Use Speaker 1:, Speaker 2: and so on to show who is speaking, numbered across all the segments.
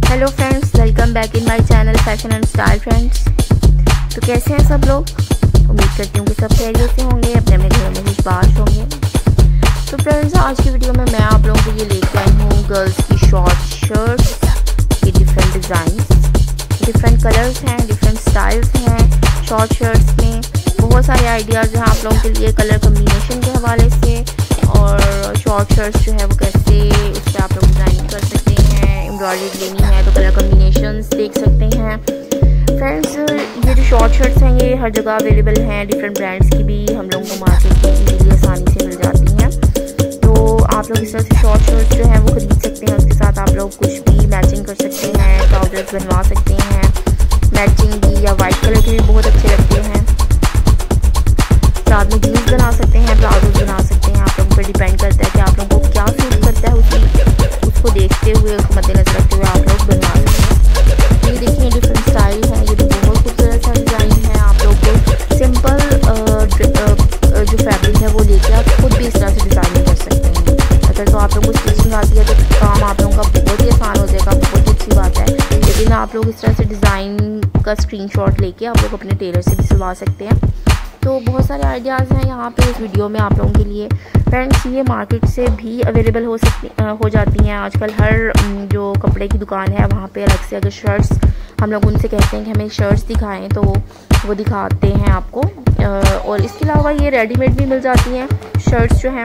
Speaker 1: Hello friends, welcome back in my channel fashion and style friends. तो कैसे हैं सब लोग? उम्मीद करती हूँ कि सब खैरियत से होंगे, अपने अपने घरों में खुशबाश होंगे। तो फ्रेंड्स, आज की वीडियो में मैं आप लोगों के लिए लेकर आई हूँ गर्ल्स की शॉर्ट शर्ट्स की डिफरेंट डिज़ाइन, डिफरेंट कलर्स हैं, डिफरेंट स्टाइल्स हैं। शॉर्ट शर्ट्स में बहुत सारे आइडियाज़ हैं आप लोगों के लिए कलर कम्बिनेशन के हवाले से, और शॉर्ट शर्ट्स जो है वो कैसे उस पर आप लोग डिज़ाइन कर सकते हैं। एम्ब्रॉयडरी लेनी है तो कलर कम्बिनेशंस देख सकते हैं। फ्रेंड्स, ये जो शॉर्ट शर्ट्स हैं ये हर जगह अवेलेबल हैं, डिफरेंट ब्रांड्स की भी हम लोगों को मार्केट में इजीली आसानी से मिल जाती हैं। तो आप लोग इस तरह से शॉर्ट शर्ट्स जो है वो खरीद सकते हैं। उसके साथ आप लोग कुछ भी मैचिंग कर सकते हैं, ट्राउजर्स बनवा सकते हैं मैचिंग भी, या वाइट कलर के भी बहुत अच्छे लगते हैं। साथ में जीन्स बना सकते हैं, प्लाजोज बना सकते हैं। आप लोगों पर डिपेंड करता है कि आप लोगों को क्या सूट करता है, उसको देखते हुए, उसको मद्देनजर रखते हुए आप लोग बनवा सकते हैं। ये देखिए डिफरेंट स्टाइल है, ये भी बहुत खूबसूरत सा डिज़ाइन है। आप लोग को सिंपल जो फैब्रिक है वो लेके आप खुद भी इस तरह से डिज़ाइन कर सकते हैं। अगर तो आप लोगों को स्टिचिंग आती है तो काम आप लोगों का बहुत ही आसान हो जाएगा, बहुत ही अच्छी बात है। लेकिन आप लोग इस तरह से डिज़ाइन का स्क्रीनशॉट लेके आप लोग अपने टेलर से भी सिलवा सकते हैं। तो बहुत सारे आइडियाज़ हैं यहाँ पे इस वीडियो में आप लोगों के लिए। फ्रेंड्स, ये मार्केट से भी अवेलेबल हो जाती हैं आजकल। हर जो कपड़े की दुकान है वहाँ पे अलग से अगर शर्ट्स हम लोग उनसे कहते हैं कि हमें शर्ट्स दिखाएं तो वो दिखाते हैं आपको। और इसके अलावा ये रेडीमेड भी मिल जाती हैं शर्ट्स जो हैं,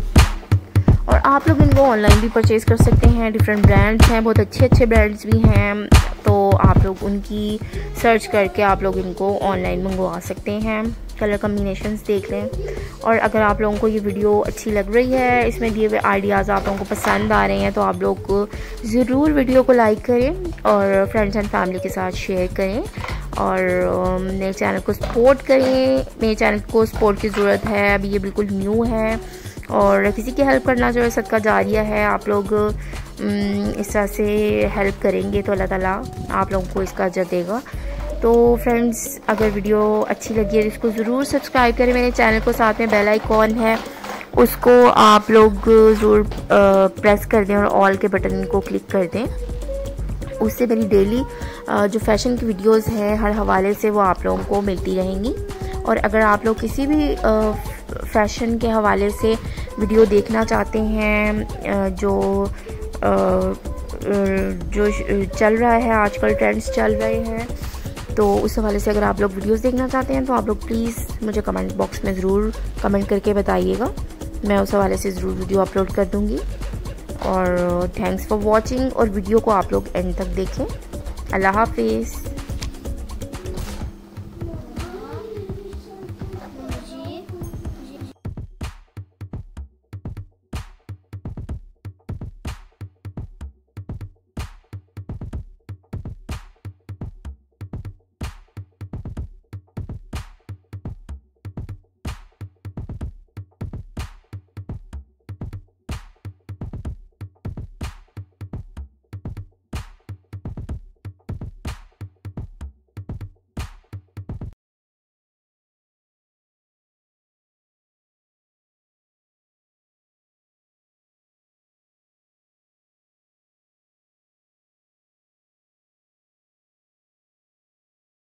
Speaker 1: और आप लोग इनको ऑनलाइन भी परचेज़ कर सकते हैं। डिफरेंट ब्रांड्स हैं, बहुत अच्छे अच्छे ब्रांड्स भी हैं, तो आप लोग उनकी सर्च करके आप लोग इनको ऑनलाइन मंगवा सकते हैं। कलर कम्बिनेशंस देख लें। और अगर आप लोगों को ये वीडियो अच्छी लग रही है, इसमें दिए हुए आइडियाज़ आप लोगों को पसंद आ रहे हैं, तो आप लोग ज़रूर वीडियो को लाइक करें और फ्रेंड्स एंड फैमिली के साथ शेयर करें, और मेरे चैनल को सपोर्ट करें। मेरे चैनल को सपोर्ट की ज़रूरत है, अभी ये बिल्कुल न्यू है, और किसी की हेल्प करना जो है सदका जारिया है। आप लोग इस तरह से हेल्प करेंगे तो अल्लाह ताला आप लोगों को इसका अजर देगा। तो फ्रेंड्स, अगर वीडियो अच्छी लगी है तो इसको ज़रूर सब्सक्राइब करें मेरे चैनल को। साथ में बेल आइकॉन है उसको आप लोग ज़रूर प्रेस कर दें और ऑल के बटन को क्लिक कर दें। उससे मेरी डेली जो फैशन की वीडियोस हैं हर हवाले से वो आप लोगों को मिलती रहेंगी। और अगर आप लोग किसी भी फैशन के हवाले से वीडियो देखना चाहते हैं, जो चल रहा है आजकल, ट्रेंड्स चल रहे हैं, तो उस हवाले से अगर आप लोग वीडियोस देखना चाहते हैं तो आप लोग प्लीज़ मुझे कमेंट बॉक्स में ज़रूर कमेंट करके बताइएगा। मैं उस हवाले से ज़रूर वीडियो अपलोड कर दूँगी। और थैंक्स फॉर वॉचिंग, और वीडियो को आप लोग एंड तक देखें। अल्लाह हाफिज़।